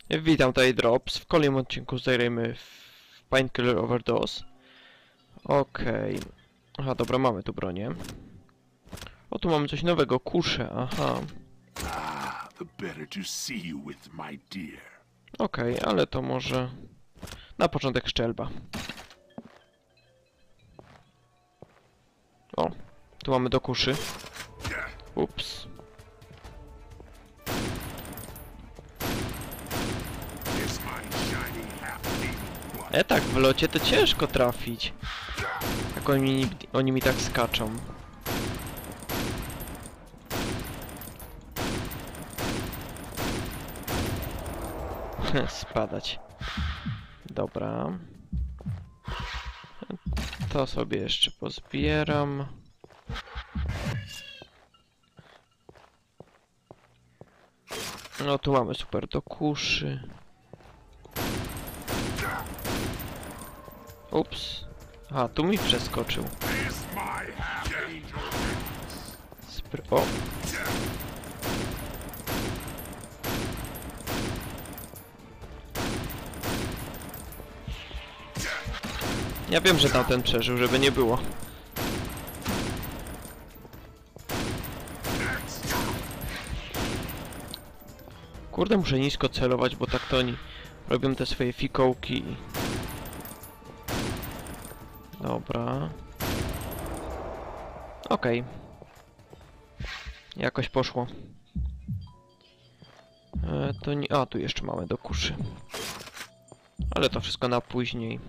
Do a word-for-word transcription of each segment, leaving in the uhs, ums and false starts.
Witam, tutaj Drops. W kolejnym odcinku zagrajmy w Painkiller Overdose. Okej. Okay. Aha, dobra, mamy tu bronię. O, tu mamy coś nowego, kusze, aha. Okej, okay, ale to może na początek szczelba. O, tu mamy do kuszy. Ups. E tak, w locie to ciężko trafić. Jak oni, oni mi tak skaczą. Spadać. Dobra. To sobie jeszcze pozbieram. No tu mamy super do kuszy. Ups. Aha, tu mi przeskoczył. Spr o! Ja wiem, że tamten przeżył, żeby nie było. Kurde, muszę nisko celować, bo tak to oni robią te swoje fikołki. Dobra. Okej. Okay. Jakoś poszło. E, to nie... A, tu jeszcze mamy do kuszy. Ale to wszystko na później.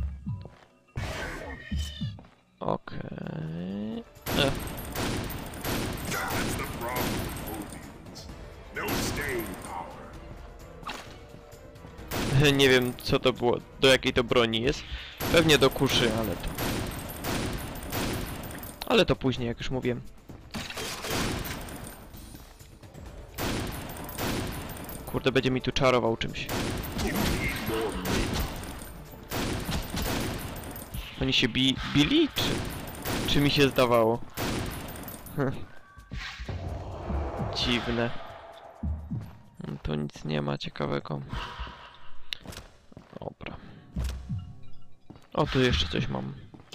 Okej. Okay. Nie wiem, co to było, do jakiej to broni jest. Pewnie do kuszy, ale to... Ale to później, jak już mówiłem. Kurde, będzie mi tu czarował czymś. Oni się bi bili, czy... Czy mi się zdawało? Dziwne. Tu nic nie ma ciekawego. Dobra. O, tu jeszcze coś mam.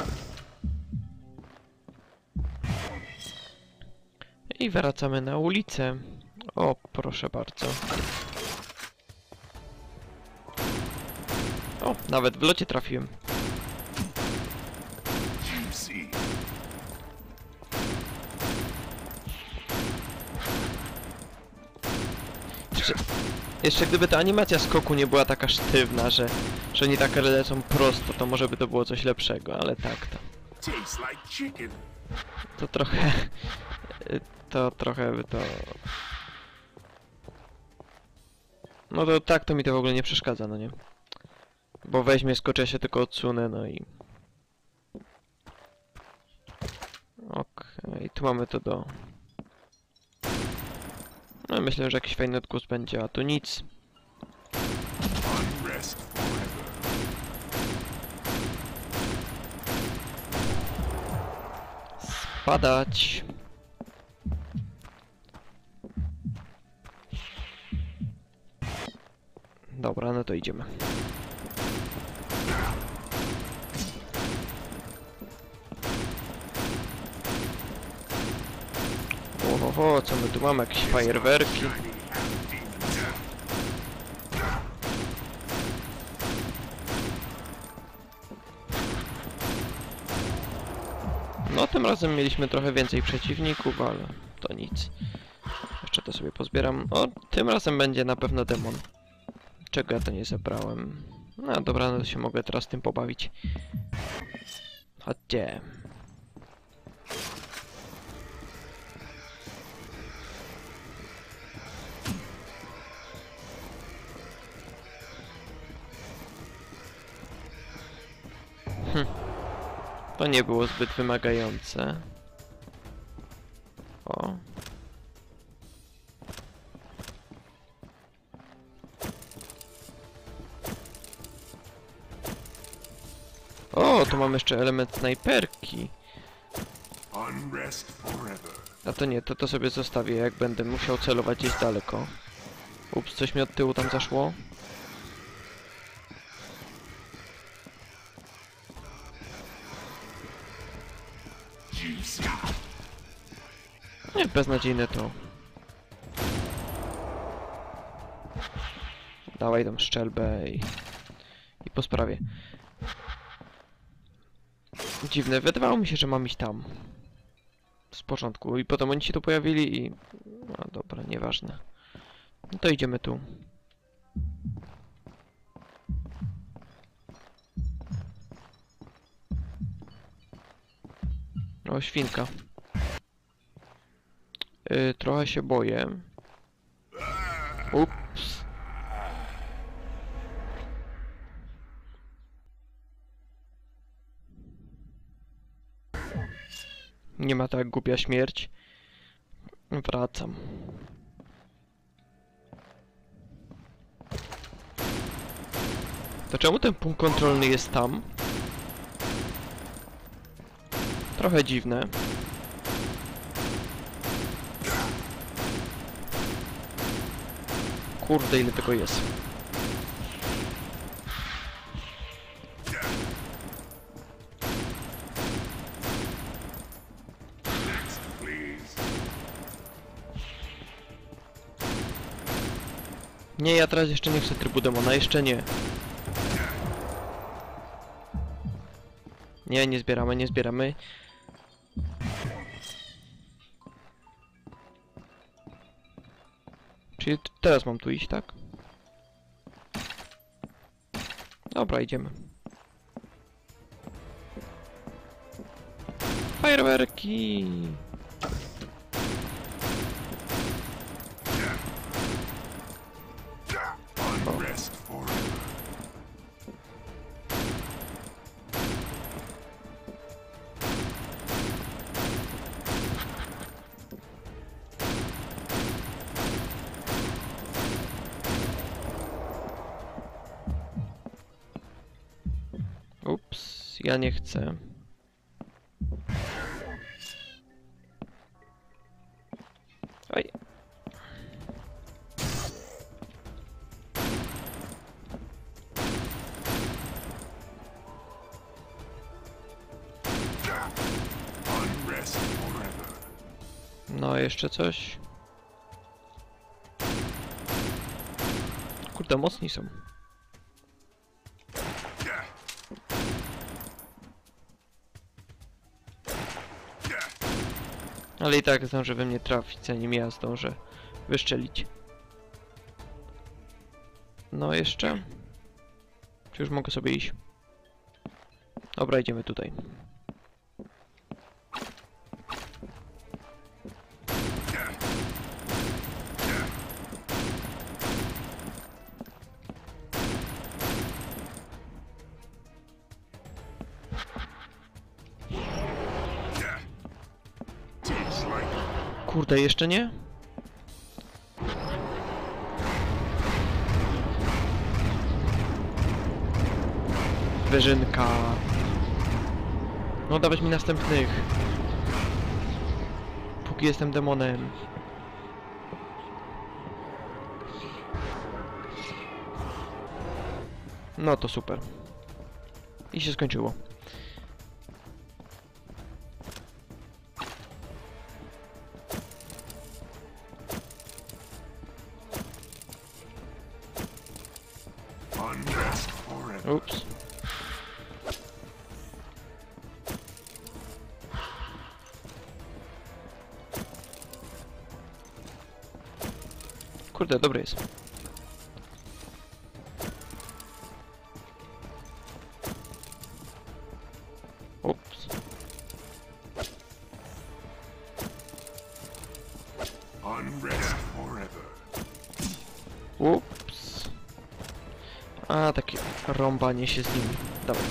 I wracamy na ulicę. O, proszę bardzo. O, nawet w locie trafiłem. Jeszcze, jeszcze gdyby ta animacja skoku nie była taka sztywna, że, że oni tak lecą prosto, to może by to było coś lepszego, ale tak to... To trochę... To trochę by to... No to tak to mi to w ogóle nie przeszkadza, no nie? Bo weźmie, skoczę, ja się tylko odsunę, no i... Okej, okay, tu mamy to do... No myślę, że jakiś fajny odgłos będzie, a tu nic. Spadać. Dobra, no to idziemy. Oho, co my tu mamy? Jakieś fajerwerki. No, tym razem mieliśmy trochę więcej przeciwników, ale to nic. Jeszcze to sobie pozbieram. O, tym razem będzie na pewno demon. Czego ja to nie zebrałem? No dobra, no to się mogę teraz tym pobawić. Chodźcie. Hm. To nie było zbyt wymagające. O. O, tu mam jeszcze element snajperki. A to nie, to to sobie zostawię, jak będę musiał celować gdzieś daleko. Ups, coś mi od tyłu tam zaszło. Nie, beznadziejne to. Dawaj tam szczelbę i... i po sprawie. Dziwne, wydawało mi się, że mam iść tam. Z początku. I potem oni się tu pojawili i... No dobra, nieważne. No to idziemy tu. O, świnka. Yy, trochę się boję. Ups. Nie ma tak głupia śmierć. Wracam. To czemu ten punkt kontrolny jest tam? Trochę dziwne. Kurde, ile tego jest. Nie, ja teraz jeszcze nie chcę trybu demona, jeszcze nie. Nie, nie zbieramy, nie zbieramy. Czyli teraz mam tu iść, tak? Dobra, idziemy. Fajerwerki! Ups, ja nie chcę. Oj. No, jeszcze coś. Kurde, mocni są. Ale i tak zdążę we mnie trafić, zanim ja zdążę wyszczelić. No jeszcze? Czy już mogę sobie iść? Dobra, idziemy tutaj. Kurde, jeszcze nie? Wyżynka. No dawać mi następnych. Póki jestem demonem. No to super. I się skończyło. Ups. Kurde, dobry jest. Ups. Ups. A, takie rąbanie się z nimi. Dobra.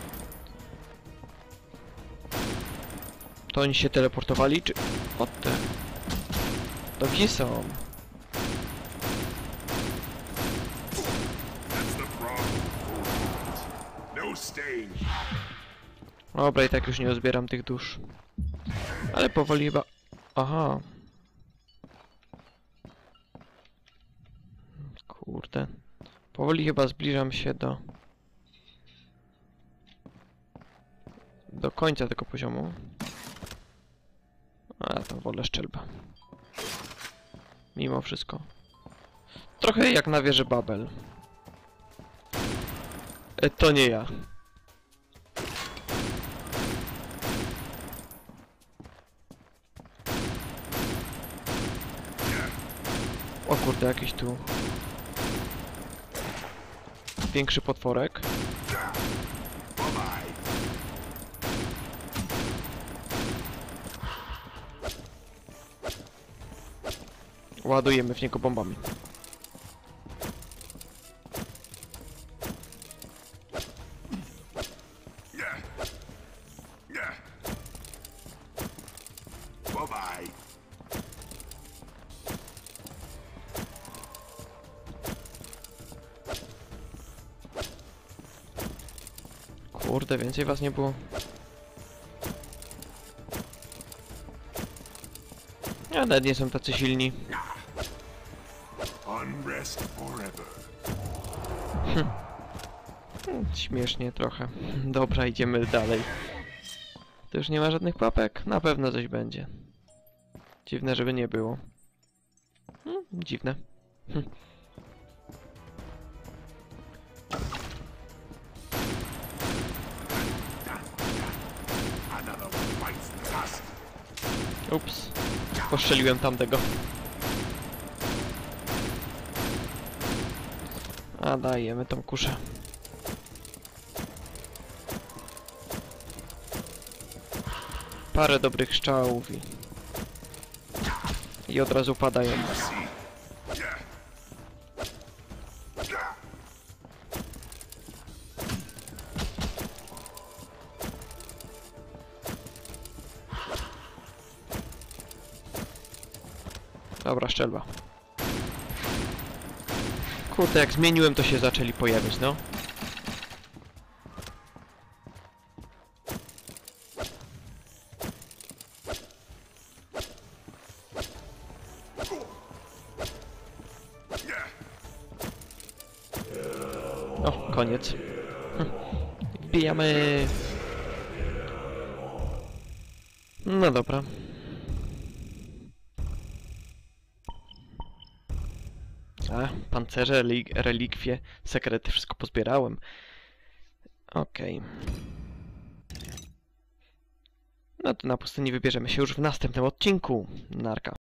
To oni się teleportowali, czy... O te... To gdzie są? Dobra, i tak już nie uzbieram tych dusz. Ale powoli chyba... Aha. Kurde. Powoli chyba zbliżam się do... do końca tego poziomu. A, to wolę szczelbę. Mimo wszystko. Trochę jak na wieży Babel. E, to nie ja. O kurde, jakiś tu... większy potworek. Ładujemy w niego bombami. Kurde, więcej was nie było. Ja nawet nie są tacy silni. Hm. Śmiesznie trochę. Dobra, idziemy dalej. To już nie ma żadnych papek? Na pewno coś będzie. Dziwne, żeby nie było. Hmm, dziwne. Hm. Ups. Postrzeliłem tamtego. A dajemy tą kuszę. Parę dobrych strzałów i... i od razu padają. Dobra, szczelba. Kurde, jak zmieniłem, to się zaczęli pojawiać, no. O, koniec. Hm. Wbijamy. No dobra. A, pancerze, relik relikwie, sekrety, wszystko pozbierałem. Okej. Okay. No to na pustyni wybierzemy się już w następnym odcinku. Narka.